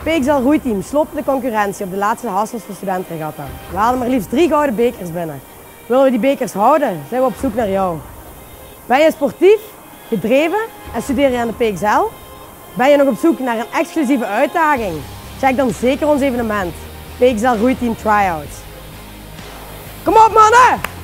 PXL roeiteam sloopt de concurrentie op de laatste Hassels voor Studentenregatta. We haalden maar liefst 3 gouden bekers binnen. Willen we die bekers houden, zijn we op zoek naar jou. Ben je sportief, gedreven en studeer je aan de PXL? Ben je nog op zoek naar een exclusieve uitdaging? Check dan zeker ons evenement, PXL Roeiteam Tryouts. Kom op mannen!